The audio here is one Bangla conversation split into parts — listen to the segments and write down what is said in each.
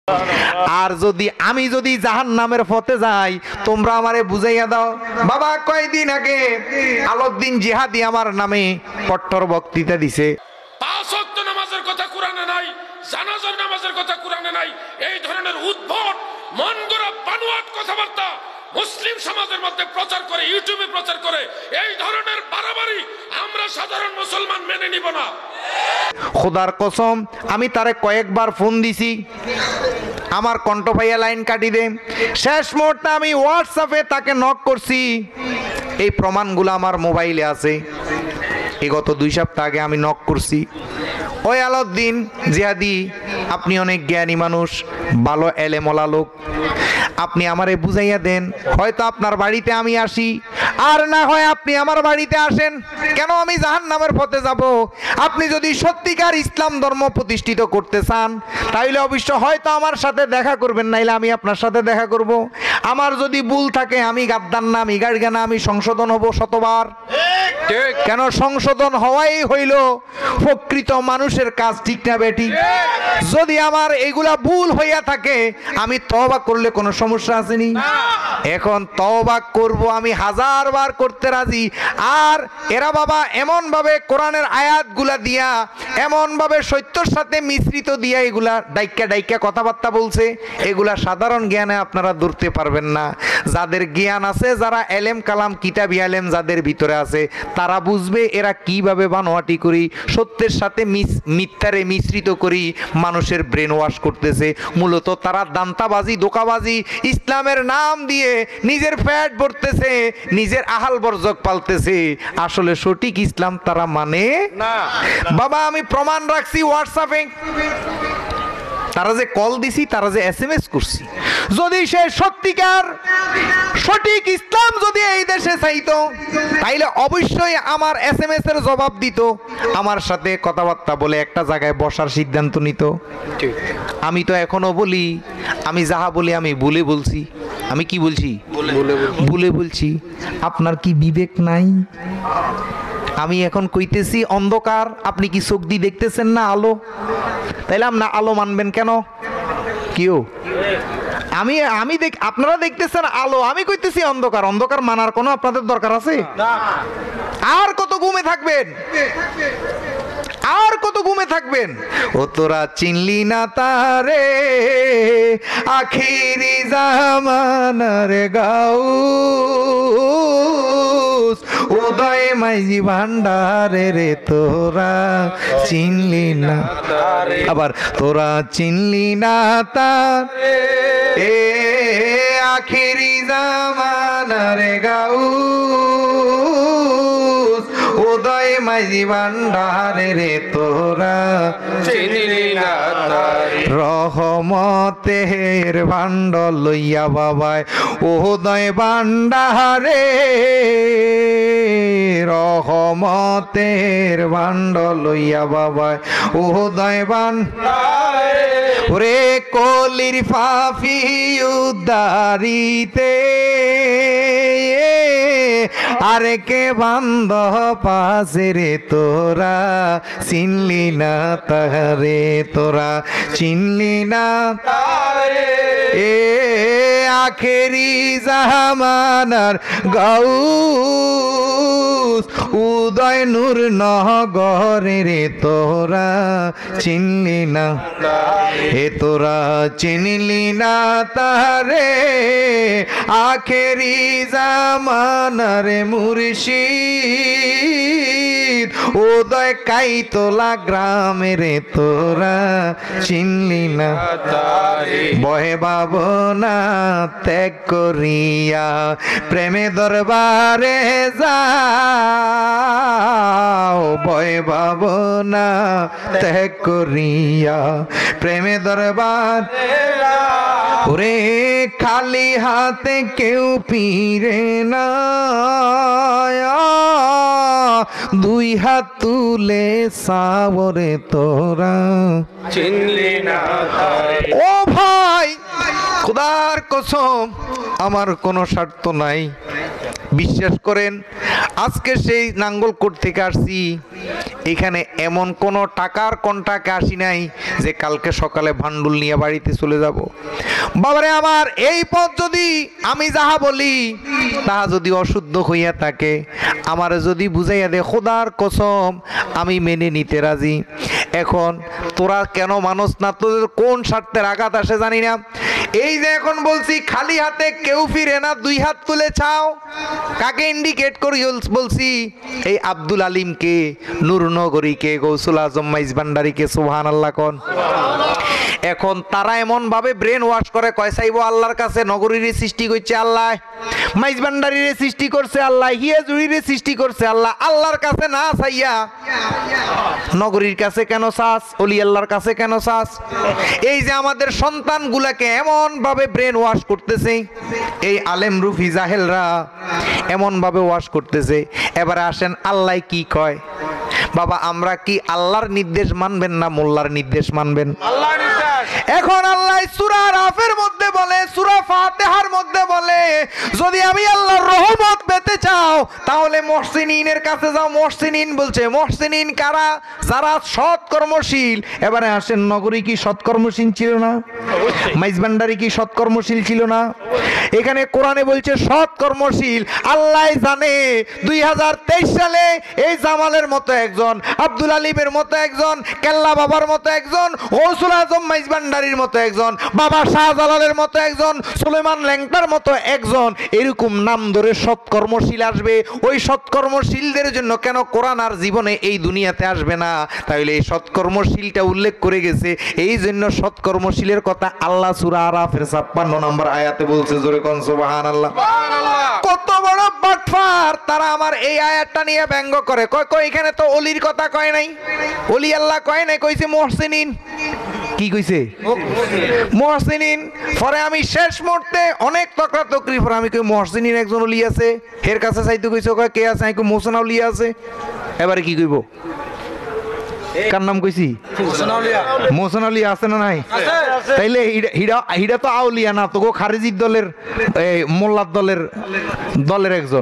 আর আমি যদি জাহান্নামের পথে যাই, তোমরা আমারে বুঝাইয়া দাও। বাবা কয়দিন আগে আলাউদ্দিন জিহাদি আমার নামে কট্টর বক্তৃতা দিছে। পাঁচ ওয়াক্ত নামাজের কথা কোরআনে নাই, জানাজার নামাজের কথা কোরআনে নাই। এই ধরনের উদ্ভট মন গড়া বানোয়াট কথাবার্তা মুসলিম সমাজের মধ্যে প্রচার করে, ইউটিউবে প্রচার করে, এই ধরনের বাড়াবাড়ি আমরা সাধারণ মুসলমান মেনে নিব না। খোদার কসম, আমি তারে কয়েকবার ফোন দিছি, আমার কণ্ঠ ভাইয়া লাইন কাটি দে। শেষ মুহূর্তে আমি হোয়াটসঅ্যাপে তাকে নক করছি, এই প্রমাণগুলো আমার মোবাইলে আছে। এই গত 2 সপ্তাহ আগে আমি নক করছি। ওই আলাউদ্দিন জিহাদি, আপনি অনেক জ্ঞানী মানুষ, ভালো এলেমওয়ালা লোক, আপনি আমারে বুঝাইয়া দেন। হয়তো আপনার বাড়িতে আমি আসি, আর না হয় আপনি আমার বাড়িতে আসেন। কেন আমি জাহান্নামের পথে যাব? আপনি যদি সত্যিকার ইসলাম ধর্ম প্রতিষ্ঠিত করতে চান, তাইলে অবশ্য হয়তো আমার সাথে দেখা করবেন, নাইলে আমি আপনার সাথে দেখা করব। আমার যদি ভুল থাকে, আমি গাদ্দার না, আমি গাড়িগা না, আমি সংশোধন হব শতবার। কেন সংশোধন হওয়াই হইল প্রকৃত মানুষের কাজ, ঠিক না বেটি? যদি আমার এগুলা ভুল হইয়া থাকে, আমি তওবা করলে কোনো সমস্যা আসেনি? এখন তওবা করব, আমি 1000 বার করতে রাজি। আর এরা বাবা এমন ভাবে কোরআনের আয়াতগুলা দিয়া, এমন ভাবে সত্যর সাথে মিশ্রিত দিয়া এগুলা ডাইক্কা ডাইক্কা কথাবার্তা বলছে, এগুলা সাধারণ জ্ঞানে আপনারা ধরতে পারবেন না। যাদের জ্ঞান আছে, যারা এলেম কালাম কিতাবি আলেম যাদের ভিতরে আছে, তারা বুঝবে এরা কিভাবে বানোয়াটি করি, সত্যের সাথে মিথ্যারে মিশ্রিত করি মানুষের ব্রেন ওয়াশ করতেছে। মূলত তারা দান্তাবাজি, দোকাবাজি, ইসলামের নাম দিয়ে নিজের ফ্যাট ভরতেছে, নিজের আহাল বর্জক পালতেছে। আসলে সঠিক ইসলাম তারা মানে না। বাবা আমি প্রমাণ রাখছি হোয়াটসঅ্যাপে, তারা যে কল দিছি, তারা যে SMS করছি। যদি সে সত্যিকার সঠিক ইসলাম যদি এই দেশে চাইতো, তাইলে অবশ্যই আমার SMS এর জবাব দিত, আমার সাথে কথাবার্তা বলে একটা জায়গায় বসার সিদ্ধান্ত নিত। আমি তো এখনো বলি, আমি যাহা বলি আমি ভুলে বলছি। আমি কি বলছি? ভুলে বলছি। আপনার কি বিবেক নাই? আমি এখন কইতেছি অন্ধকার, আপনি কি চোখ দিয়ে দেখতেছেন না আলো? তাইলে না আলো মানবেন কেন? কেউ আমি আপনারা দেখতেছেন আলো, আমি কইতেছি অন্ধকার। অন্ধকার মানার কোনো আপনাদের দরকার আছে? আর কত ঘুমে থাকবেন? আর কত ঘুমে থাকবেন? ও তোরা চিনলি না তারে, আখিরি জামানার গাউস, উদয় মাইজি ভান্ডারে রে, তোরা চিনলি না। আবার তোরা চিনলি না তারে, এ আখিরি জামানার গাউস, উদয় মাইজি ভান্ডারে রে, তোরা চিনলি না তারে। রহমতের ভান্ড লইয়া বাবায় উদয় ভান্ডারে, রহমতের ভান্ড লইয়া বাবায় উদয় ভান্ডারে, ওরে কলির ফাফি উদ্ধারিতে, আরে কে বান্ধ পাশে রে, তোরা চিনলি না তারে, তোরা চিনলি না তারে, এ আখেরি জামানার গাউস, উদয় নূর নহগরে রে, তোরা চিনলি না, এ তোরা চিনলি না তারে, আখেরি জামানার মুর্শিদ, উদয় কাইতলা গ্রামে রে, তোরা চিনলি না তারে। বহে ভাবনা ত্যাগ করিয়া প্রেমে দরবারে যাও, বহে ভাবনা ত্যাগ করিয়া প্রেমে দরবার, ওরে খালি হাতে কেউ ফিরে না, দুই হাত তুলে সাবরে, তোরা চিনলি না তারে। ও ভাই, খোদার কসম আমার কোনো স্বার্থ নাই, বিশ্বাস করেন। আজকে সেই নাঙ্গলকোট থেকে আসছি, এখানে এমন কোনো টাকার কন্টাকে আসি নাই যে কালকে সকালে ভান্ডুল নিয়ে বাড়িতে চলে যাব। বাবারে আমার, এই পথ যদি আমি যাহা বলি তাহা যদি অশুদ্ধ হইয়া থাকে, আমার যদি বুঝাইয়া দে, খোদার কসম আমি মেনে নিতে রাজি। এখন তোরা কেন মানুষ না, তোদের কোন স্বার্থের আঘাত আসে জানি না। এই যে এখন বলছি খালি হাতে কেউ ফিরে না, 2 হাত তুলে চাও। কাকে ইন্ডিকেট করি বলছি? এই আব্দুল আলিমকে, নূরনগরীকে, গৌসুল আজম মাইজ ভান্ডারীকে। সুবহানাল্লাহ কোন। এখন তারা এমন ভাবে ব্রেন ওয়াশ করে, কয় চাইবো আল্লাহর কাছে, নগরীর সৃষ্টি করছে আল্লাহ, মাইজ ভান্ডারীর সৃষ্টি করছে আল্লাহ, হিয়াজুড়ির সৃষ্টি করছে আল্লাহ। আল্লাহর কাছে না চাইয়া নগরীর কাছে কেন চাস? অলি আল্লাহর কাছে কেন চাস? এই যে আমাদের সন্তানগুলাকে এমন ভাবে ব্রেন ওয়াশ করতেছে, এই আলেম রুফি জাহেলরা এমন ভাবে ওয়াশ করতেছে। এবারে আসেন আল্লাহ কি কয়। বাবা, আমরা কি আল্লাহর নির্দেশ মানবেন না মোল্লার নির্দেশ মানবেন? এখন আল্লাহ সূরা আরাফের মধ্যে বলে, সূরা ফাতিহার মধ্যে বলে, যদি আমি আল্লাহর রহমত পেতে চাও তাহলে মুহসিনিনের কাছে যাও। মুহসিনিন বলছে, মুহসিনিন কারা? যারা সৎ কর্মশীল। এবারে আসেন, নগরী কি সৎকর্মশীল ছিল না? মাইজ ভান্ডারী কি সৎকর্মশীল ছিল না? এখানে কোরআনে বলছে সৎকর্মশীল। আল্লাহ জানে 2023 সালে এই জামালের মতো একজন, আব্দুল আলিমের মতো একজন, কেল্লা বাবার মতো একজন, গৌসুল আজম মাইজ ভান্ডারীর মতো একজন, বাবা শাহজালালের মতো একজন, সুলেমান ল্যাংটার মতো একজন, এরকম নাম ধরে সৎকর্মশীল আসবে। ওই সৎকর্মশীলদের জন্য কেন কোরআন আর জীবনে এই দুনিয়াতে আসবে না? তাহলে এই সৎকর্মশীলটা উল্লেখ করে গেছে, এই জন্য সৎকর্মশীলের কথা আল্লাহ সূরা আরাফের 56 নম্বর আয়াতে বলছে। জোরে কোন সুবহানাল্লাহ। কত বড় বাটফার তারা! আমার এই আয়াতটা নিয়ে ব্যঙ্গ করে, কয় এখানে তো অলির কথা কয় নাই, অলি আল্লাহ কয় নাই, কইছে মুহসিনিন। কি কইছে? মুহসিনিন। পরে আমি শেষ মুহূর্তে অনেক তকরাতকরির পরে আমি কই মুহসিনিন একজন অলি আছে, এর কাছে চাইতে কইছো, কয় কে আছে? আমি কই মোহসিন অলি আছে। এবারে কি কইব? কার নাম কইছি? মোহসিন আলী আছে না নাই? তাইলে হিডা তো আউলিয়া না, তো খারিজির দলের, মোল্লার দলের একজন।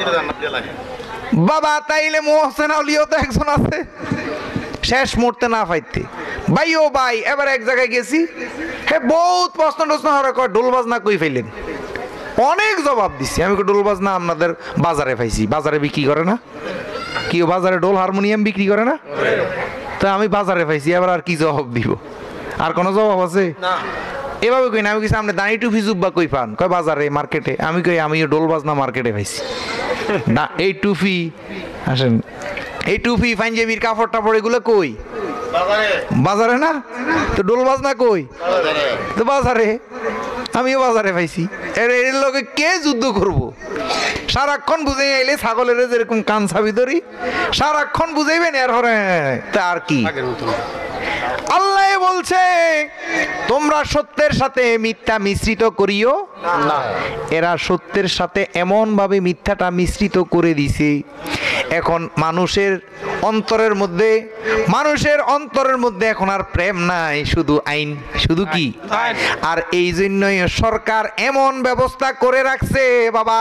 বাবা, তাইলে মোহসিন আলীও তো একজন আছে। শেষ মুহূর্তে না পাইতে ভাই, ও ভাই, এবার এক জায়গায় গেছি, হ্যাঁ বহুত প্রশ্ন টশ্ন হওয়ার, কয় ঢোল বাজনা কই ফেলেন? অনেক জবাব দিচ্ছি আমি, ঢোল বাজনা আপনাদের বাজারে পাইছি। বাজারে বিক্রি করে না? কি বাজারে ঢোল হারমোনিয়াম বিক্রি করে না? তা আমি বাজারে পাইছি, এবার আর কি জবাব দিব? আর কোনো জবাব আছে? এভাবে কই না। আমি কিছু আপনি দাঁড়ি টুপি জুব্বা কই পান? কয় বাজারে, মার্কেটে। আমি কই আমি ঢোল বাজনা মার্কেটে পাইছি না। এই টুপি, আসেন, এই টুপি পাঞ্জাবির কাপড় টাপড় এগুলো কই? বাজারে না? তো ঢোল বাজনা কই? তো বাজারে। আমিও বাজারে পাইছি। এর লোকে কে যুদ্ধ করব? সারাক্ষণ বুঝাই আইলে ছাগলের যেরকম কান ছাবি ধরি, সারাক্ষণ বুঝাইবেন। এর হরে তা আর কি? আল্লাহ বলছে, তোমরা সত্যের সাথে মিথ্যা মিশ্রিত করিও না। এরা সত্যের সাথে এমন ভাবে মিথ্যাটা মিশ্রিত করে দিছে। এখন মানুষের অন্তরের মধ্যে এখন আর প্রেম নাই, শুধু আইন, শুধু কি? আর এই জন্যই সরকার এমন ব্যবস্থা করে রাখছে। বাবা,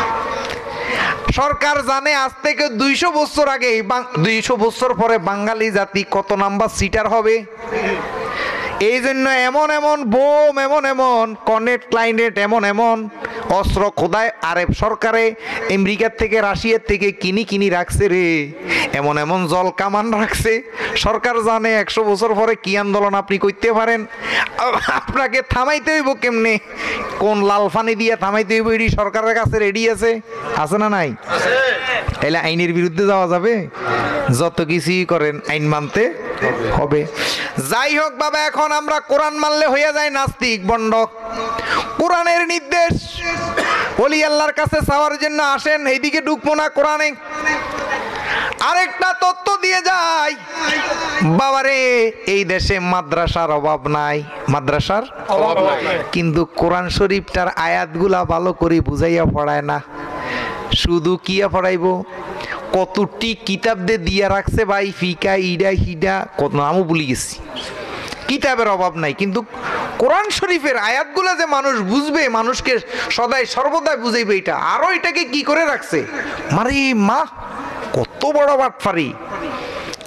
সরকার জানে আজ থেকে 200 বছর আগে, 200 বছর পরে বাঙালি জাতি কত নাম্বার সিটার হবে। এই জন্য এমন বোম, এমন কর্নেট ক্লাইনেট, এমন অস্ত্র খোদায় আরব সরকারে আমেরিকার থেকে, রাশিয়ার থেকে কিনি রাখছে রে। এমন জল কামান রাখছে। সরকার জানে 100 বছর পরে কি আন্দোলন আপনি করতে পারেন। আপনাকে থামাইতে হইব কেমনে, কোন লাল ফানি দিয়ে থামাইতে হইব, এটি সরকারের কাছে রেডি আছে না নাই? তাইলে আইনের বিরুদ্ধে যাওয়া যাবে? যত কিছুই করেন আইন মানতে হবে। যাই হোক বাবা, এখন আমরা কোরআন মানলে হয়ে যায় নাস্তিক, বন্ড। কোরআনের নির্দেশ ওলি আল্লাহর কাছে চাওয়ার জন্য আসেন, এইদিকে ঢুকবো না। কোরআনে আরেকটা তথ্য দিয়ে যায় বাবারে, এই দেশে মাদ্রাসার অভাব নাই, মাদ্রাসার অভাব নাই, কিন্তু কোরআন শরীফটার আয়াতগুলা ভালো করে বুঝাইয়া পড়ায় না। শুধু কিয়া পড়াইবো, কতটি কিতাব দিয়া রাখছে ভাই, ফিকা ইডা হিডা কত নামও ভুলে গেছি। কিতাবের অভাব নাই, কিন্তু কোরআন শরীফের আয়াতগুলা যে মানুষ বুঝবে, মানুষকে সদাই সর্বদাই বুঝাইবে, এটা আরো এটাকে কি করে রাখছে। মারি মা, কত বড় বাটফারি!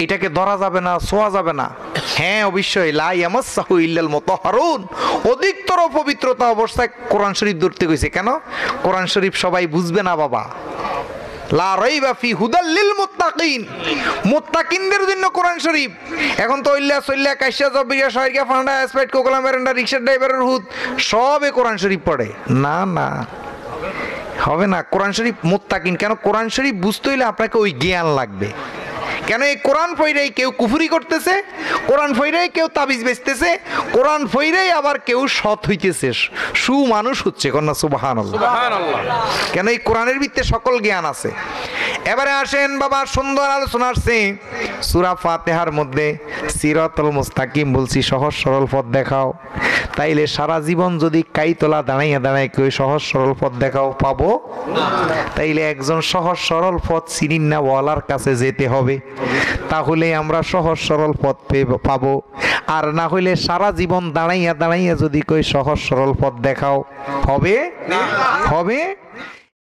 এটাকে ধরা যাবে না, ছোঁয়া যাবে না। হ্যাঁ অবশ্যই, লা ইয়ামাসসাহু ইল্লাল মুতাহহারুন, অধিকতর পবিত্রতা অবস্থায় কোরআন শরীফ ধরতে কইছে। কেন? কোরআন শরীফ সবাই বুঝবে না বাবা। লা রাইবা ফি হুদাল লিল মুত্তাকিন, মুত্তাকিনদের জন্য কোরআন শরীফ। এখন তো ইল্লা সল্লা কাশিয়া জবিয়া শহরিয়া ফান্ডা স্পাইট কোকলা মেরেন্ডা রিকশা ড্রাইভারের হুদ সবে কোরআন শরীফ পড়ে না। না হবে না। কোরআন শরীফ মুত্তাকিন। কেন? কোরআন শরীফ বুঝতে হইলে আপনাকে ওই জ্ঞান লাগবে। কেন? এই কোরআন ফইরাই কেউ কুফরি করতেছে, কোরআন ফইরাই কেউ তাবিজ বেচতেছে, কোরআন ফইরাই আবার কেউ সৎ হইতেছে, সুমানুষ হচ্ছে। কন্যা সুবহানাল্লাহ। কেন? এই কোরআনের ভিতরে সকল জ্ঞান আছে। এবারে আসেন বাবা, সুন্দর আলোচনা আসছে সূরা ফাতিহার মধ্যে। সিরাতুল মুস্তাকিম বলছি, সহজ সরল পথ দেখাও। তাইলে সারা জীবন যদি কাইতলা দাঁড়াইয়া দাঁড়াই কেউ সহজ সরল পথ দেখাও, পাবো? তাইলে একজন সহজ সরল পথ চিনিন না ওয়ালার কাছে যেতে হবে, তাহলে আমরা সহজ সরল পথ পাবো। আর না হইলে সারা জীবন দাঁড়াইয়া দাঁড়াইয়া যদি কই সহজ সরল পথ দেখাও, হবে? হবে?